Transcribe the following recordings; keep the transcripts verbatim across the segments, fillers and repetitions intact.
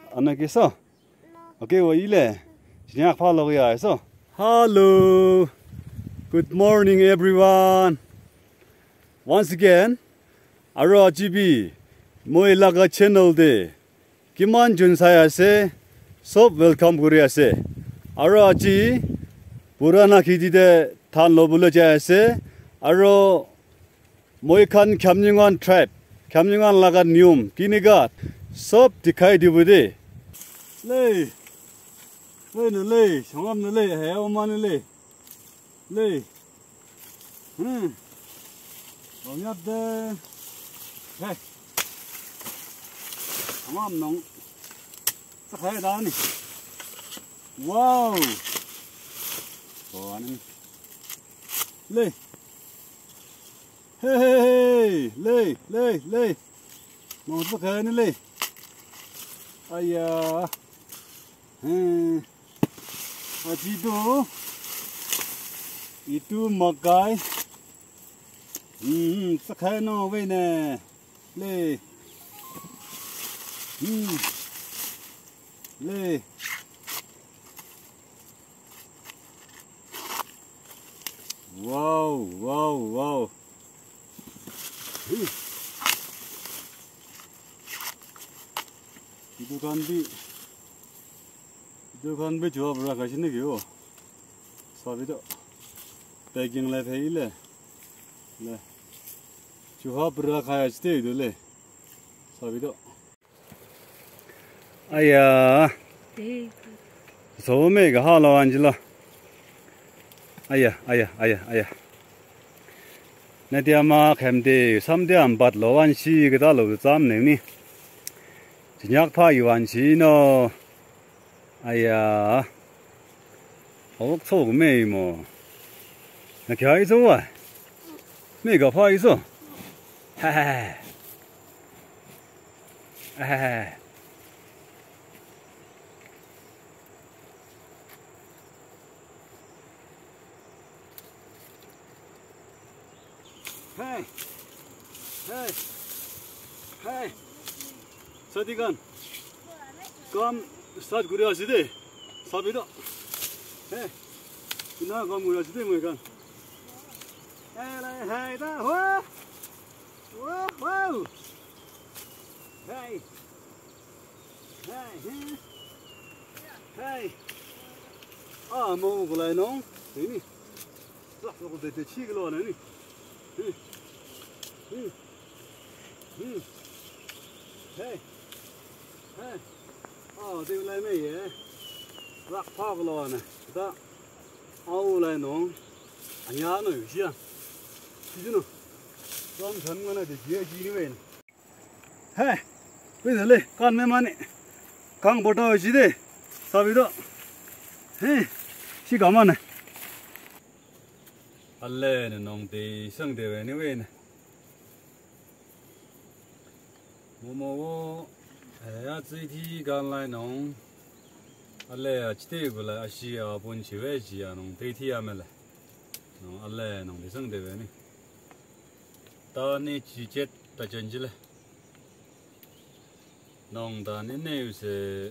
anh kia sao ok vậy lẽ chỉ nhạc pha lâu vậy sao hello good morning everyone once again aro G B moi laga channel de kiman jun saya se sob welcome kuri ase aro ji purana khidi de than lobulo ja ase aro moi khan khamningan tribe khamningan laga nium kiniga sob dikhai dibode le le no le chongam no le he oman le le hm onyat de he chongam nong sa khai da ni wow oh anh le hey hey le le le mong sa khai ni le aya hmm itu itu makai hmm sakai no we ne le hmm le wow wow wow itu kan bi itu kan be jawab ra ka sini kyo sabi to packing la thai le le jawab ra ka ya ste do le sabi to aya so me ga ha lo an ji lo aya aya aya aya na dia ma khem de sam de am bat lo an si ga da lo zam ne ni jinyak pha yuan si no哎呀，好臭个妹么？那开走啊？那个怕一走，嗨嗨，哎嗨，嗨，嗨，嗨，这地干，干。start kuri aside sabido hey ina kam kuri aside moi kan hey hey da ho wo wo hey hey hey ah mo ko lai no ni sa ko de de chi lo na ni hmm hmm hey hey oh tiêu lại mấy vậy rắc phao lo này ta ao lại nong anh nhá nó gì à gì nữa con thân cái này thì chia chi như vậy hey bây giờ lên con mấy mày này con bột đâu gì đấy sao vậy đó hey chỉ cảm ơn này anh lên nong thì sang thế vậy như vậy này mua mua哎，这天刚来弄，阿来啊，几天过来，阿西啊，本去外地啊，弄对天啊没来，弄阿来弄的生的呗呢。到你季节到春季了，弄到你那有些，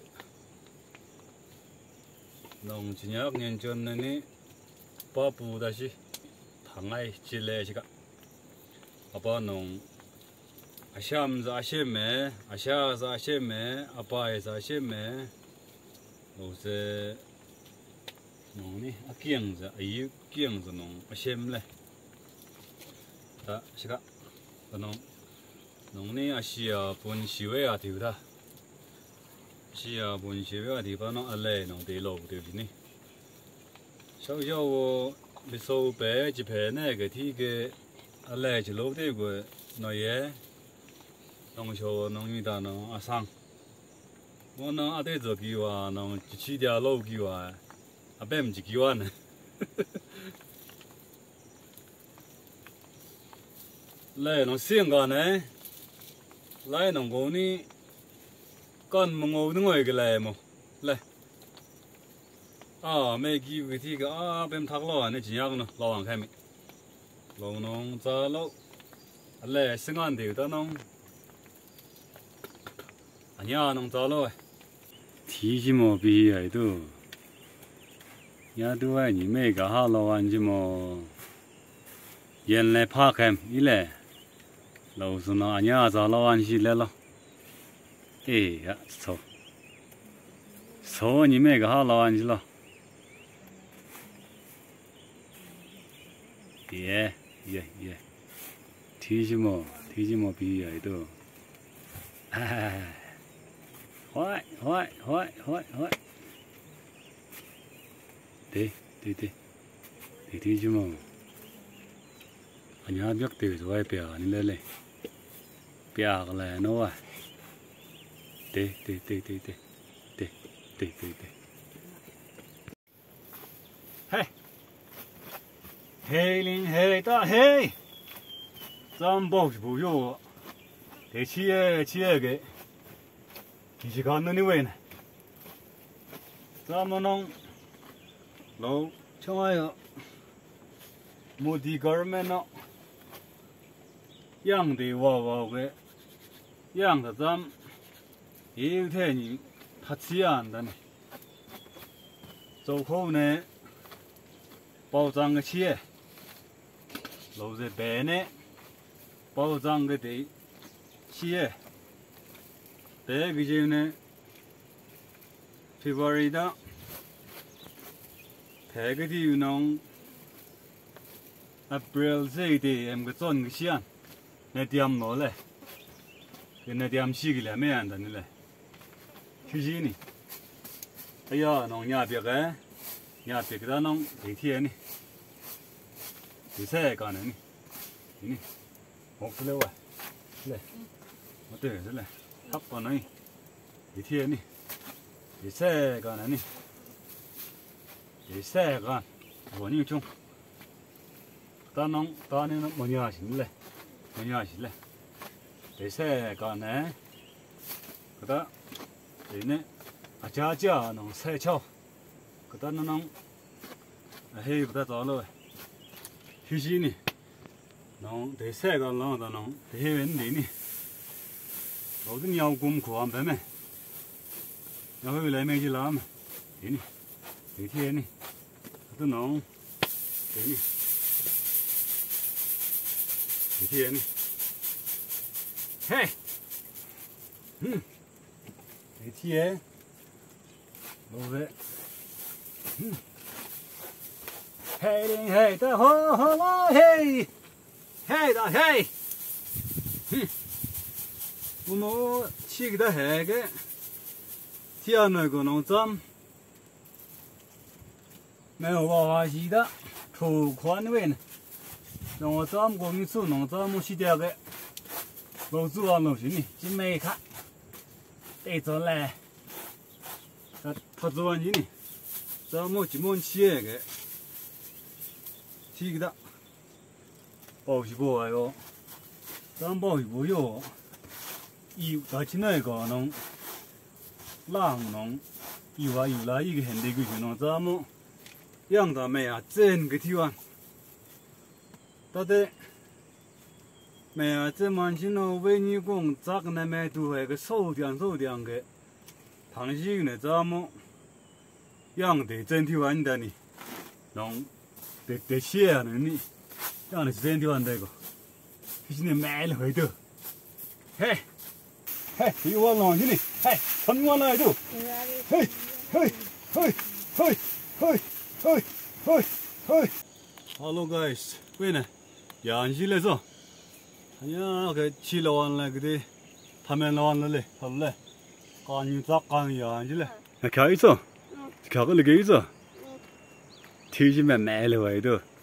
弄今年年中的呢，把布的是糖爱起来些个，阿把弄。Asham za asheme, asha za asheme, apai za asheme, rồi sẽ nong ni akiang za ayu kiang za nong ashem le, ta shika, nong nong ni asia pun siwe ati ta, asia pun siwe ati pa nong ale nong de lo de ni, sau sau wo bị sâu bé chỉ bé này cái thì cái ale chỉ lâu de của nói ye. Nông châu nông nghiệp ta nông à sang,我能阿对做计划，能一起条路计划，阿别唔是计划呢。来能性格呢，来能够呢，干么我另外一个来么，来。啊，没机会提个啊，别读了，你怎样呢？老王开没？老农咋老？来，生安条得农。 아니야, 농 잘로. 提起么比还多，也都爱你每个好老玩什么，原来怕看一来，老是那伢子老玩起来了，哎呀，错，错你每个好老玩去了，耶耶耶，提起么提起么比还多，哎。坏坏坏坏坏，对对对，对对什么？俺家别对着外边你来来，别个来弄啊！对对对对对，对对对对。嘿，嘿林嘿大嘿，咱包是不用，得切切个。你是看那里位呢？咱们弄老像那个目的个人们弄养的娃娃个养的咱也有天人他这样的呢，走后呢包装个钱，老在白呢包装个的钱。这个就呢 ，February 的，这个地方 ，April 这的，俺个转个线，那点落来，跟那点四个来没安的呢嘞，就是呢，哎呀，弄伢别个，伢别个弄地铁呢，第三个呢，呢，我出来玩，来，我对着来。好不能，一天呢，第三个呢，第三个我牛种，当农当年没鸟行嘞，没鸟行嘞，第三个呢，个他，这呢，啊家家弄菜草，个他弄弄，啊嘿个他糟了，就是呢，弄第三个弄的弄，第一问题呢。老子鸟工苦安排没？然后来没去拉嘛？对呢，对天呢，都弄，对呢，对天呢，嘿，嗯，对天，老子，嗯，嘿哩嘿的吼吼哇嘿，嘿的嘿，嗯。我们去给他海个，天那个农庄，没有娃娃机的，储款位呢。让我咱过去做农庄么去掉个，老子啊老兄弟，真没看，得着来，他他做完去呢，咱们去么去个，去给他，包是不哎哟，咱包是不哟。有大起那个农，浪农，有啊有啦，一个现代个去农，咱们养到没啊？整个地方，到底没啊？这满去农为你讲，咋个那么多那个少点少点个，螃蟹呢？咱们养的整体完的呢，农得得些啊呢，养的整体完的个，就是你买了回头，嘿。嘿，给我弄起来！嘿，趁我来就！嘿，嘿，嘿，嘿，嘿，嘿，嘿，嘿。Hello guys，喂呢？养起来着？哎呀，给吃了完了，给的，他们完了嘞，好嘞。赶紧抓，赶紧养起来。那开一着，开个那个一着，提起来买了回头。